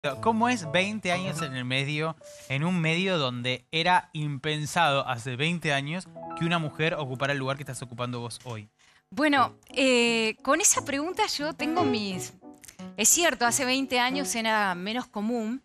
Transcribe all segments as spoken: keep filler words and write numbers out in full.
¿Cómo es veinte años en el medio, en un medio donde era impensado hace veinte años que una mujer ocupara el lugar que estás ocupando vos hoy? Bueno, eh, con esa pregunta yo tengo mis... Es cierto, hace veinte años era menos común,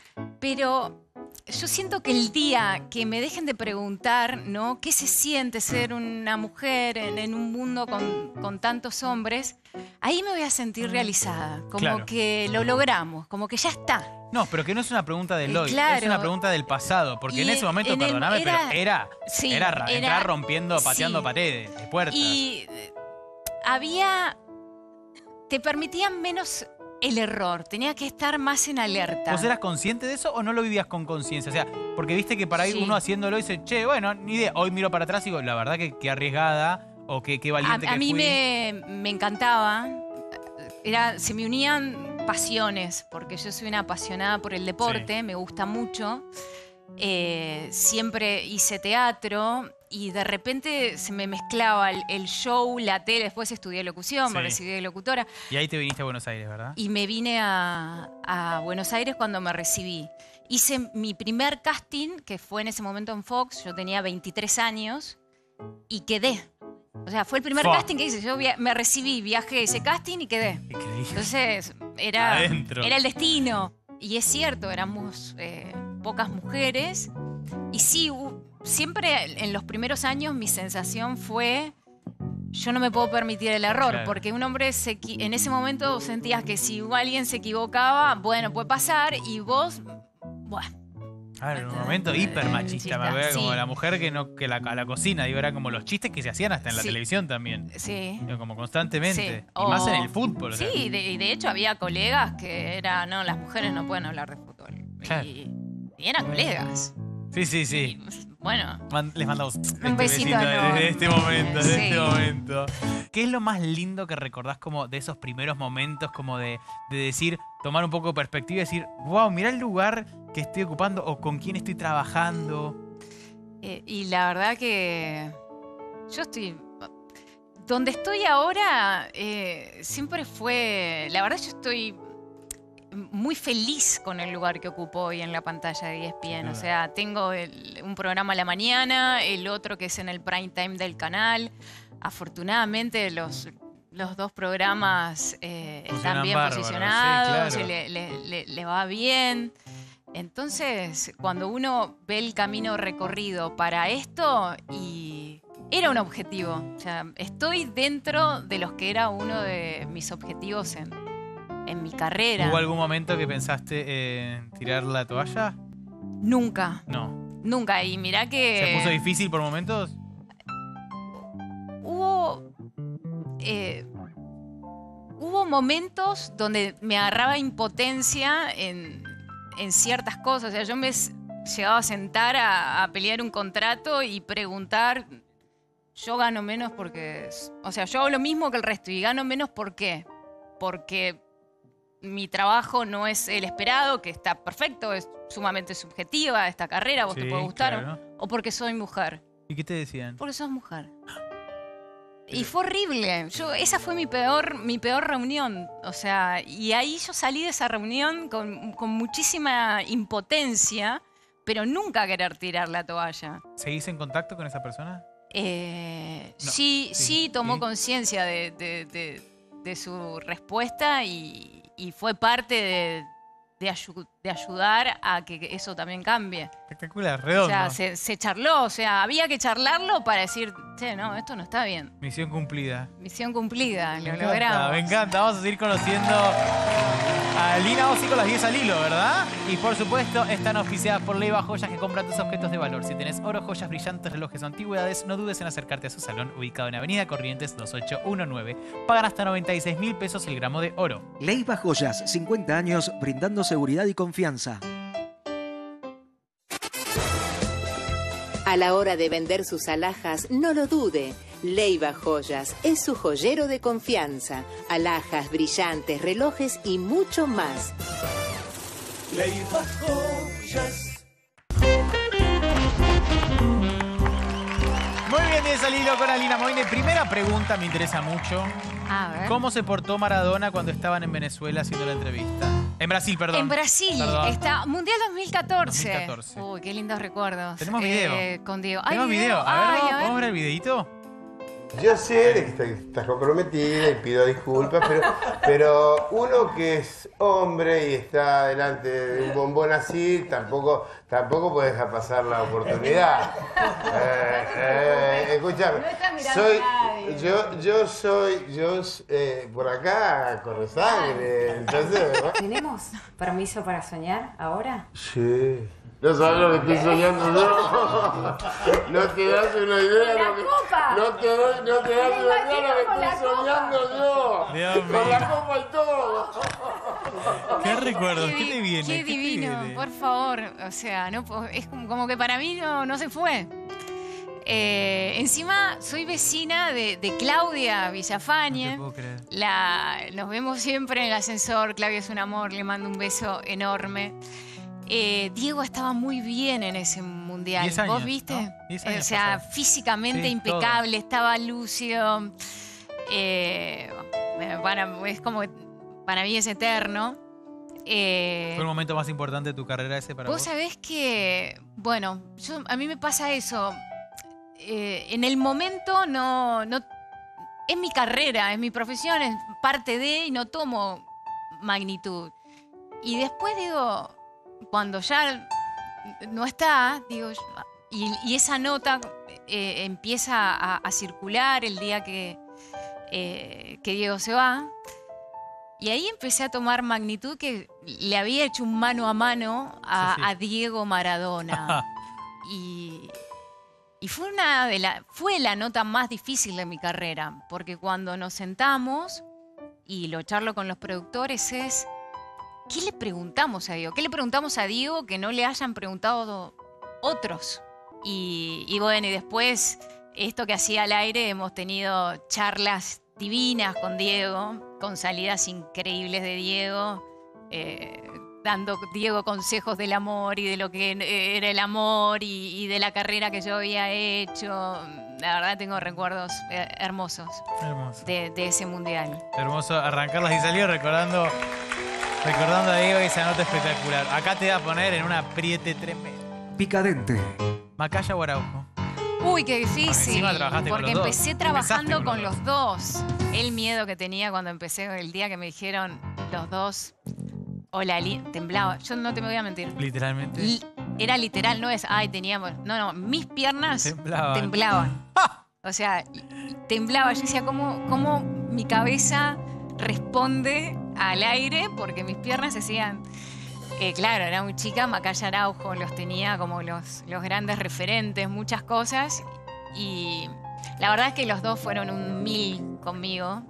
pero yo siento que el día que me dejen de preguntar, ¿no?, qué se siente ser una mujer en, en un mundo con, con tantos hombres, ahí me voy a sentir realizada, como Claro. que lo logramos, como que ya está. No, pero que no es una pregunta del hoy, Claro. es una pregunta del pasado. Porque Y en ese momento, en el- perdóname, era- pero era, sí, era, ra- era- entrar rompiendo, pateando sí. paredes, de puertas. Y eh, había... Te permitían menos el error, tenía que estar más en alerta. ¿Vos eras consciente de eso o no lo vivías con conciencia? O sea, porque viste que para ahí Sí. uno haciéndolo dice, che, bueno, ni idea. Hoy miro para atrás y digo, la verdad que qué arriesgada o qué, qué A, valiente a que mí fui. me, me encantaba, era, se me unían pasiones, porque yo soy una apasionada por el deporte, Sí. me gusta mucho. Eh, siempre hice teatro y de repente se me mezclaba el, el show, la tele, después estudié locución, me Sí. recibí de locutora. Y ahí te viniste a Buenos Aires, ¿verdad? Y me vine a, a Buenos Aires cuando me recibí. Hice mi primer casting, que fue en ese momento en Fox, yo tenía veintitrés años, y quedé. O sea, fue el primer Fua. casting que hice. Yo via- me recibí, viajé ese casting y quedé. Increíble. Entonces, era, Adentro. era el destino. Y es cierto, éramos eh, pocas mujeres. Y sí, hu- siempre en los primeros años mi sensación fue... Yo no me puedo permitir el error, Claro. porque un hombre se equi- en ese momento sentías que si alguien se equivocaba, bueno, puede pasar, y vos, bueno, A ver, en un momento hiper machista, me Machista, veo como sí. la mujer que no que la, a la cocina, digo, era como los chistes que se hacían hasta en la Sí. televisión también, sí. digo, como constantemente, Sí. y más O- en el fútbol. o sea. Sí, de, y de hecho había colegas que eran, no, las mujeres no pueden hablar de fútbol. Claro. Y, y eran colegas. Sí, sí, sí. Y, bueno, Man- les mandamos este besito besito enorme. desde este momento, desde Sí. este momento. ¿Qué es lo más lindo que recordás como de esos primeros momentos, como de, de decir, tomar un poco de perspectiva y decir, wow, mirá el lugar que estoy ocupando o con quién estoy trabajando? eh, y la verdad que yo estoy... Donde estoy ahora eh, siempre fue... La verdad yo estoy muy feliz con el lugar que ocupo hoy en la pantalla de E S P N. Sin O duda. sea, tengo el- un programa a la mañana, el otro que es en el prime time del canal. Afortunadamente los, los dos programas eh, Funcionan están bien bárbaro, sí, posicionados, claro. y le, le- le- le va bien. Entonces, cuando uno ve el camino recorrido para esto, y era un objetivo. O sea, estoy dentro de los que era uno de mis objetivos en, en mi carrera. ¿Hubo algún momento que pensaste en tirar la toalla? Nunca, No. nunca. Y mirá que... ¿Se puso difícil por momentos? Hubo, eh, hubo momentos donde me agarraba impotencia en, en ciertas cosas. O sea, yo me s- llegaba a sentar a, a pelear un contrato y preguntar, yo gano menos porque... es- O sea, yo hago lo mismo que el resto y gano menos ¿por qué? Porque mi trabajo no es el esperado, que está perfecto, es sumamente subjetiva esta carrera, a vos te Sí, puede gustar, claro. o porque soy mujer. ¿Y qué te decían? Porque sos mujer. Y fue horrible. Yo, esa fue mi peor, mi peor reunión. O sea, y ahí yo salí de esa reunión con, con muchísima impotencia, pero nunca querer tirar la toalla. ¿Seguís en contacto con esa persona? Eh, No, sí, sí, sí, tomó sí. conciencia de, de- de- de su respuesta y, y fue parte de, de ayu- de ayudar a que eso también cambie. Espectacular, O redondo. sea, se, se charló, o sea, había que charlarlo para decir, che, no, esto no está bien. Misión cumplida. Misión cumplida, Me lo encanta, logramos. me encanta. Vamos a seguir conociendo a Lina Ossi con las diez al hilo, ¿verdad? Y por supuesto, están auspiciadas por Leiva Joyas, que compran tus objetos de valor. Si tenés oro, joyas brillantes, relojes o antigüedades, no dudes en acercarte a su salón, ubicado en Avenida Corrientes dos ocho uno nueve. Pagan hasta noventa y seis mil pesos el gramo de oro. Leiva Joyas, cincuenta años brindando seguridad y confianza. A la hora de vender sus alhajas, no lo dude. Leiva Joyas es su joyero de confianza. Alhajas, brillantes, relojes y mucho más. Leiva Joyas. Muy bien, diez al hilo con Alina Moine. Primera pregunta, me interesa mucho. A ver. ¿Cómo se portó Maradona cuando estaban en Venezuela haciendo la entrevista? En Brasil, perdón. En Brasil, Perdón. está Mundial dos mil catorce. dos mil catorce. Uy, qué lindos recuerdos. Tenemos video. Eh, con Diego. ¿Hay ¿Tenemos video? A ver, Ay, ¿vamos, a ver. ¿vamos a ver el videito? Yo sé de que está- estás comprometida y pido disculpas, pero, pero uno que es hombre y está delante de un bombón así, tampoco, tampoco puede dejar pasar la oportunidad. Eh, eh, escúchame, soy, yo, yo soy, yo eh, por acá corre sangre, entonces, ¿no? ¿Tenemos permiso para soñar ahora? Sí. No sabes lo que estoy soñando yo. No te das una idea ¡La lo que, copa! no te doy, no te das Me una idea imagino lo que con la estoy copa. soñando yo. Dios Con mío. la copa y todo. ¿Qué recuerdos? ¿Qué di- te viene? Qué ¿Qué te divino, viene? por favor. O sea, no, po- es como, como que para mí no, no se fue. Eh, encima, soy vecina de, de Claudia No te Villafañe. puedo creer. La, nos vemos siempre en el ascensor. Claudia es un amor, le mando un beso enorme. Eh, Diego estaba muy bien en ese mundial. Diez años, ¿Vos viste? ¿no? Diez años o sea, pasaron. físicamente Sí, impecable, estaba lúcido. Eh, bueno, para, es como, para mí es eterno. Eh, ¿Fue el momento más importante de tu carrera ese para Vos vos? sabés que, bueno, yo, a mí me pasa eso. Eh, en el momento no, no... Es mi carrera, es mi profesión, es parte de y no tomo magnitud. Y después digo, cuando ya no está, digo, y, y esa nota eh, empieza a, a circular el día que, eh, que Diego se va. Y ahí empecé a tomar magnitud que le había hecho un mano a mano a, Sí, sí. a Diego Maradona. y, y fue una de la, fue la nota más difícil de mi carrera, porque cuando nos sentamos y lo charlo con los productores es, ¿qué le preguntamos a Diego? ¿Qué le preguntamos a Diego que no le hayan preguntado otros? Y, y bueno, y después, esto que hacía al aire, hemos tenido charlas divinas con Diego, con salidas increíbles de Diego, eh, dando Diego consejos del amor y de lo que era el amor y, y de la carrera que yo había hecho. La verdad tengo recuerdos eh, hermosos Hermoso. de, de ese mundial. Hermoso arrancarlas y salir recordando, recordando a Diego esa nota espectacular. Acá te va a poner en una apriete tremenda. Picadente. Macaya o Araujo. Uy, qué difícil. encima trabajaste con Porque los dos. empecé Empezaste trabajando con con los los dos. El miedo que tenía cuando empecé, el día que me dijeron los dos, hola, li- temblaba. Yo no te me voy a mentir. Literalmente. Li- Era literal, no es, ay, teníamos. No, no, mis piernas Temblaban. temblaban. O sea, temblaba. Yo decía, ¿cómo, cómo mi cabeza responde al aire? Porque mis piernas se hacían. Eh, claro, era muy chica, Macaya Araujo los tenía como los, los grandes referentes, muchas cosas. Y la verdad es que los dos fueron un mil conmigo.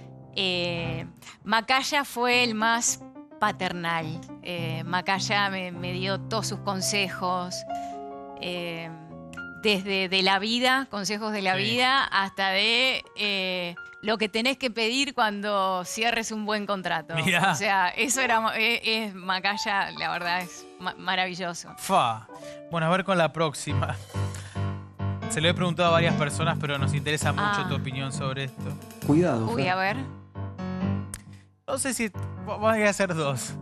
Eh, Macaya fue el más paternal. Eh, Macaya me, me dio todos sus consejos. eh, desde de la vida, consejos de la Sí. vida, hasta de eh, lo que tenés que pedir cuando cierres un buen contrato. Mirá. O sea, eso era es, es Macaya, la verdad, es ma- maravilloso. Fa. Bueno, a ver con la próxima. Se lo he preguntado a varias personas, pero nos interesa mucho Ah. tu opinión sobre esto. Cuidado. Uy, Fer. a ver. No sé si... Voy a hacer dos.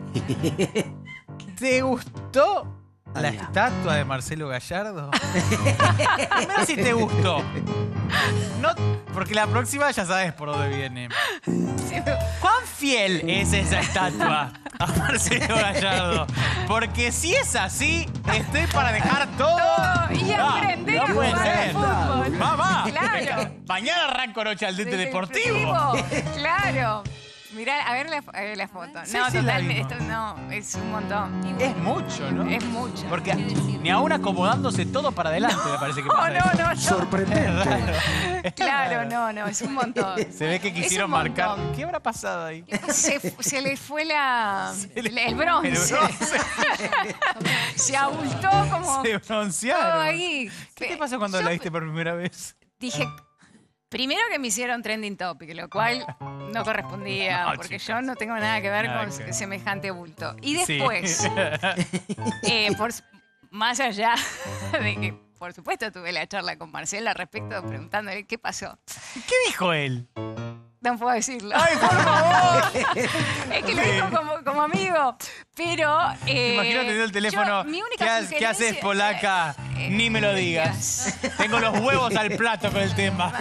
¿Te gustó la Ahí va. estatua de Marcelo Gallardo? Primero si te gustó. No, porque la próxima ya sabes por dónde viene. ¿Cuán fiel es esa estatua a Marcelo Gallardo? Porque si es así, estoy para dejar todo. Todo y aprender no a puede jugar al ser. fútbol. Mamá, Claro. mañana arranco Noche al Dente Del Deportivo. Claro. Mirá, a ver la, a ver la foto. Sí, no, sí, la totalmente. vimos. Esto no, es un montón. Es mucho, ¿no? Es mucho. Porque ni aún acomodándose todo para adelante me parece que Oh, pasa eso. no, no, no. Sorprendente. Es Claro, raro. no, no, es un montón. Se ve que Es quisieron un marcar. montón. ¿Qué habrá pasado ahí? Se, fu- se le fue la, le- el bronce. El bronce. Se abultó como Se todo broncearon. ahí. ¿Qué te pasó cuando Yo la viste por primera vez? Dije, primero que me hicieron trending topic, lo cual no correspondía, No, porque chicas. yo no tengo nada que ver Nada con que ver. semejante bulto. Y Sí. después, eh, por, más allá de que, por supuesto, tuve la charla con Marcela al respecto, preguntándole qué pasó. ¿Qué dijo él? No puedo decirlo. ¡Ay, por favor! Es que lo dijo como, como amigo. Pero. Eh, Imagino teniendo el teléfono. yo- mi única ¿Qué, ha- ¿Qué haces, sugerencia- polaca? eh, Ni me lo digas. Tengo los huevos al plato con el tema.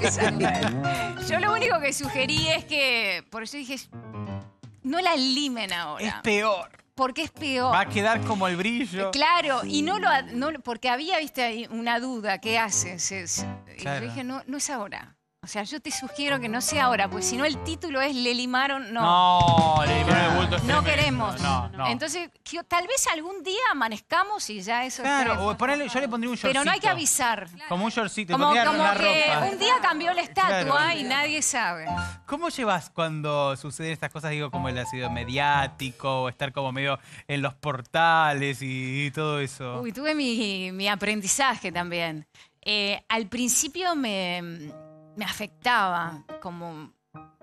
Yo lo único que sugerí es que. Por eso dije. No la limen ahora. Es peor. Porque es peor. Va a quedar como el brillo. Claro, y no lo, no lo- porque había, viste, ahí una duda, ¿qué haces? Es- Y Claro. yo dije, no, no es ahora. O sea, yo te sugiero que no sea ahora, porque si no el título es Le limaron, no. No, le limaron el bulto. es No tremendo. queremos. No, no. Entonces, que- tal vez algún día amanezcamos y ya eso es Claro, tremendo. o ponele, yo le pondría un shortcito. Pero no hay que avisar. Como un shortcito. Como, pondría como la que ropa. un día cambió la estatua Claro. y nadie sabe. ¿Cómo llevas cuando suceden estas cosas, digo, como el ácido mediático, o estar como medio en los portales y, y todo eso? Uy, tuve mi, mi aprendizaje también. Eh, al principio me, me afectaba, como...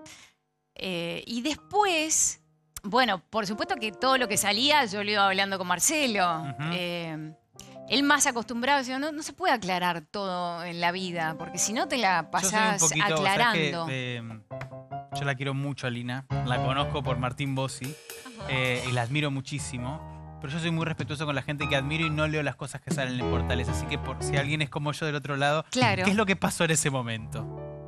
eh, y después, bueno, por supuesto que todo lo que salía yo lo iba hablando con Marcelo. Ujú. Eh, él más acostumbrado, decía, no, no se puede aclarar todo en la vida, porque si no te la Yo soy un pasás poquito, ¿sabes qué? aclarando. Eh, yo la quiero mucho a Lina, la conozco por Martín Bossi eh, y la admiro muchísimo. Pero yo soy muy respetuoso con la gente que admiro y no leo las cosas que salen en portales. Así que por si alguien es como yo del otro lado, Claro. ¿qué es lo que pasó en ese momento?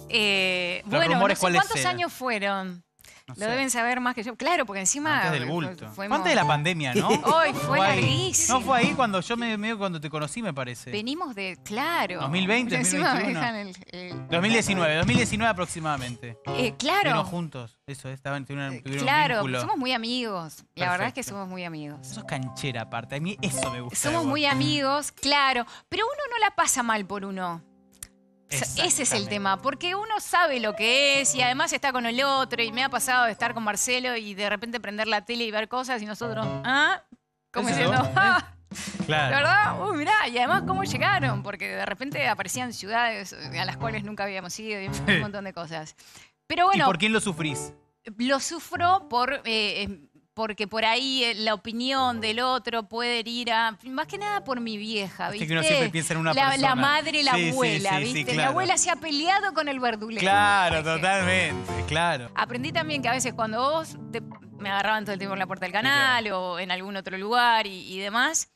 Eh, Los bueno, no rumores, sé ¿cuáles cuántos eran? años fueron. No Lo sé. deben saber más que yo. Claro, porque encima... Antes del fu- bulto. fuimos- Fue antes de la pandemia, ¿no? Hoy fue ahí. larguísimo. No, fue ahí cuando yo me medio cuando te conocí, me parece. Venimos de, claro. dos mil veinte, Encima me dos mil veintiuno. dejan el- el- dos mil diecinueve, dos mil diecinueve aproximadamente. Eh, claro. Estuvieron juntos, eso, estaban, tuvieron, tuvieron un Claro, vínculo. somos muy amigos. La verdad es que Perfecto. somos muy amigos. Sos canchera aparte, a mí eso me gusta. de Somos vos. muy amigos, claro. Pero uno no la pasa mal por uno. O sea, ese es el Exactamente. tema, porque uno sabe lo que es y además está con el otro y me ha pasado de estar con Marcelo y de repente prender la tele y ver cosas y nosotros, ¿ah? Como Eso, diciendo, ¿eh? ¡ah! Claro. ¿Verdad? Uy, mirá, y además cómo llegaron, porque de repente aparecían ciudades a las cuales nunca habíamos ido y un Sí. montón de cosas. Pero ¿Y bueno, por quién lo sufrís? lo sufro por eh, eh, porque por ahí eh, la opinión del otro puede herir a... Más que nada por mi vieja, Viste ¿viste? que uno siempre piensa en una la, persona. la madre, la Sí, sí, abuela, sí, sí, ¿viste? Mi claro. abuela se ha peleado con el verdulero. Claro, por ejemplo. totalmente, claro. Aprendí también que a veces cuando vos te- me agarraban todo el tiempo en la puerta del canal o en algún otro lugar y, y demás,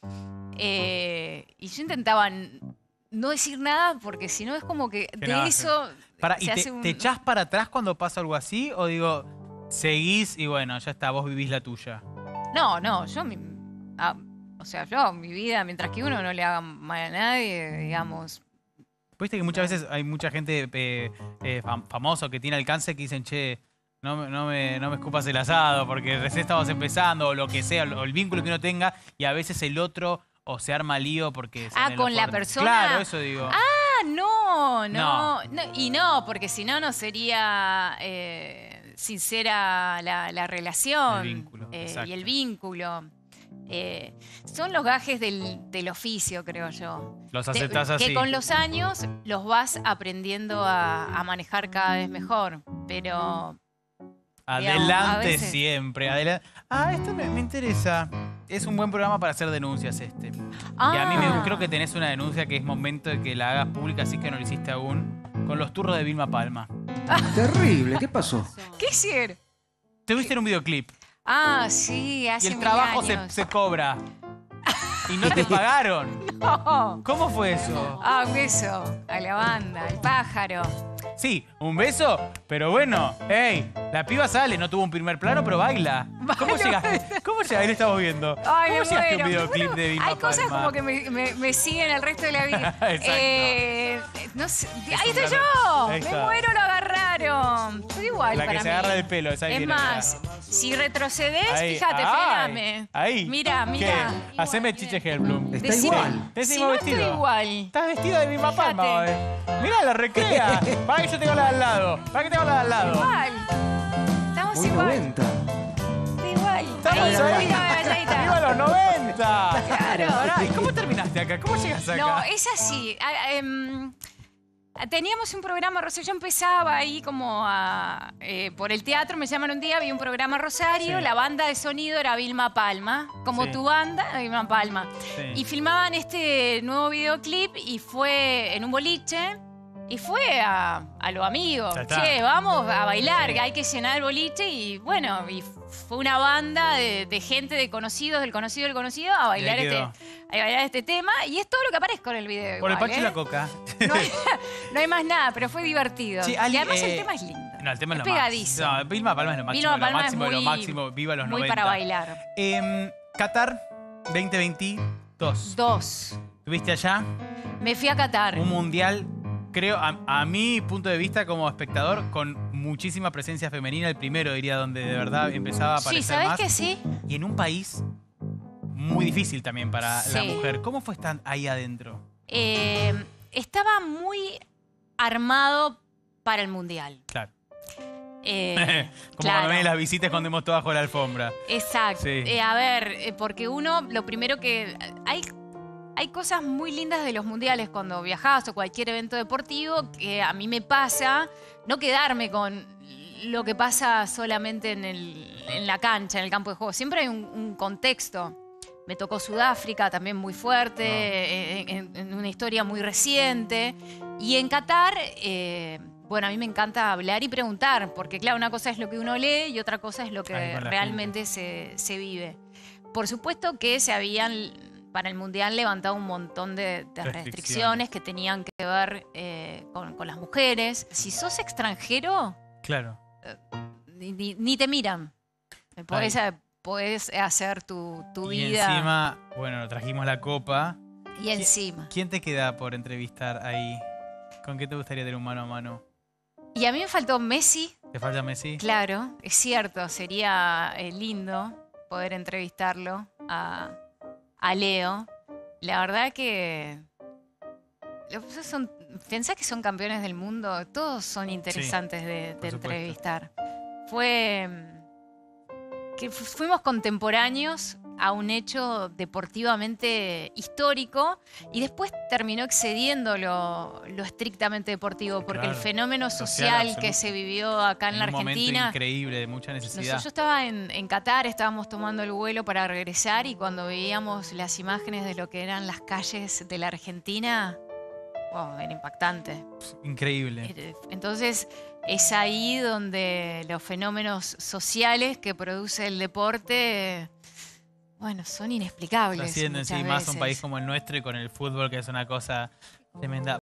eh, y yo intentaba n- no decir nada porque si no es como que Que de no, eso Para, se ¿y hace te, un... te echás para atrás cuando pasa algo así? ¿O digo, seguís y bueno, ya está, vos vivís la tuya? No, no, yo mi- ah, o sea, yo mi vida, mientras que uno no le haga mal a nadie, digamos. Viste que muchas veces hay mucha gente eh, eh, fam- famosa que tiene alcance que dicen, che, no, me- no, me, no me escupas el asado porque recién estamos empezando o lo que sea, o el vínculo que uno tenga y a veces el otro o se arma lío porque... Ah, sale con la fuerte. persona. Claro, eso digo. Ah, no, no, No. no, y no, porque si no, no sería eh, sincera la, la relación. El vínculo, eh, exacto. y el vínculo. Eh, son los gajes del, del oficio, creo yo. Los Te- aceptás así. Que con los años los vas aprendiendo a, a manejar cada vez mejor. Pero digamos, a Adelante veces- siempre, adelante. Ah, esto me, me interesa. Es un buen programa para hacer denuncias este. Y a mí me, Ah. creo que tenés una denuncia que es momento de que la hagas pública, así que no lo hiciste aún, con los turros de Vilma Palma. Terrible, ¿qué pasó? ¿Qué hicieron? Te viste en un videoclip Ah, sí, hace y el mil trabajo se, años. se cobra. Y no te pagaron. No. ¿Cómo fue eso? Ah, un beso a la banda, al pájaro. Sí, un beso, pero bueno, hey, la piba sale, no tuvo un primer plano, pero baila. ¿Cómo llegaste? ¿Cómo llegaste? Ahí lo estamos viendo. Ay, ¿Cómo me llegaste a un muero. videoclip Bueno, de Vilma hay cosas Palma? como que me, me- me siguen el resto de la vida. Exacto. Eh, no sé. Ahí un estoy placer. yo. Ahí Me está. muero, lo agarraron. Pero igual La para que se mí. agarra del pelo, esa ahí Es viene, más, mira. si retrocedes, Ahí, fíjate, ay, frename. Ahí. Mira, mira. ¿Qué? Haceme chiche Hellblum. Está Decime- igual. ¿Ese Si mismo no vestido? estoy igual. Estás vestida de Vilma Fíjate. Palma hoy. Mirá, la recrea. Para que yo tengo la de al lado. Para que tengo la de al lado. Igual. Estamos Muy igual. noventa. Igual. Estamos Ahí, ahí. mira, allá está. ¡Viva los noventa! Claro. Pará, ¿y cómo terminaste acá? ¿Cómo llegas acá? No, es así. Ah, em, teníamos un programa, Rosario. Yo empezaba ahí como a, eh, por el teatro, me llaman un día, vi un programa Rosario, Sí. la banda de sonido era Vilma Palma, como Sí. tu banda, Vilma Palma. Sí. Y filmaban este nuevo videoclip y fue en un boliche. Y fue a, a lo amigo. Ya está. Che, vamos a bailar, Sí. hay que llenar el boliche. Y bueno, y fue una banda de, de gente, de conocidos, del conocido, del conocido, a bailar, ahí este, quedó. a bailar este tema. Y es todo lo que aparezco en el video. Por el igual, Pacho y ¿eh? la Coca. No hay, no hay más nada, pero fue divertido. Sí, y Ali, además eh, el tema es lindo. No, el tema es, es lo pegadizo. máximo. No, Vilma Palma es lo máximo, Vilma lo Palma es máximo, lo muy- máximo. Viva los Muy noventa. para bailar. Em, Qatar veinte veintidós. Dos. ¿Tuviste allá? Me fui a Qatar. Un mundial, creo, a, a mi punto de vista como espectador, con muchísima presencia femenina. El primero, diría, donde de verdad empezaba a aparecer Sí, ¿sabes más. que sí? Y en un país muy difícil también para la Sí. mujer. ¿Cómo fue estar ahí adentro? Eh, estaba muy armado para el mundial. Claro. Eh, Como claro. cuando ven las visitas cuando hemos todos bajo la alfombra. Exacto. Sí. Eh, a ver, eh, porque uno, lo primero que... Hay, hay cosas muy lindas de los mundiales cuando viajás o cualquier evento deportivo que a mí me pasa no quedarme con lo que pasa solamente en, el, en la cancha, en el campo de juego. Siempre hay un, un contexto. Me tocó Sudáfrica, también muy fuerte, eh, en, en una historia muy reciente. Y en Qatar, eh, bueno, a mí me encanta hablar y preguntar, porque claro, una cosa es lo que uno lee y otra cosa es lo que Ahí con la realmente se, se vive. Por supuesto que se habían, para el Mundial, levantado un montón de, de Restricciones. restricciones que tenían que ver eh, con, con las mujeres. Si sos extranjero, Claro. ni, ni- ni te miran. Podés, podés hacer tu, tu Y vida. encima, bueno, trajimos la copa. Y encima. ¿Quién te queda por entrevistar ahí? ¿Con qué te gustaría tener un mano a mano? Y a mí me faltó Messi, ¿Te falta Messi? claro, es cierto, sería eh, lindo poder entrevistarlo a, a Leo. La verdad que los- son, pensá que son campeones del mundo, todos son interesantes de, por de supuesto. entrevistar. Fue mm, que fu- fuimos contemporáneos a un hecho deportivamente histórico y después terminó excediendo lo, lo estrictamente deportivo, porque Claro, el fenómeno social, social que absoluto. se vivió acá en, la un momento Argentina. increíble, de mucha necesidad. Nosotros- yo estaba en, en Qatar, estábamos tomando el vuelo para regresar y cuando veíamos las imágenes de lo que eran las calles de la Argentina, wow, era impactante. Increíble. Eh, Entonces es ahí donde los fenómenos sociales que produce el deporte, bueno, son inexplicables. Trascienden, sí, muchas más un veces. país como el nuestro y con el fútbol, que es una cosa tremenda.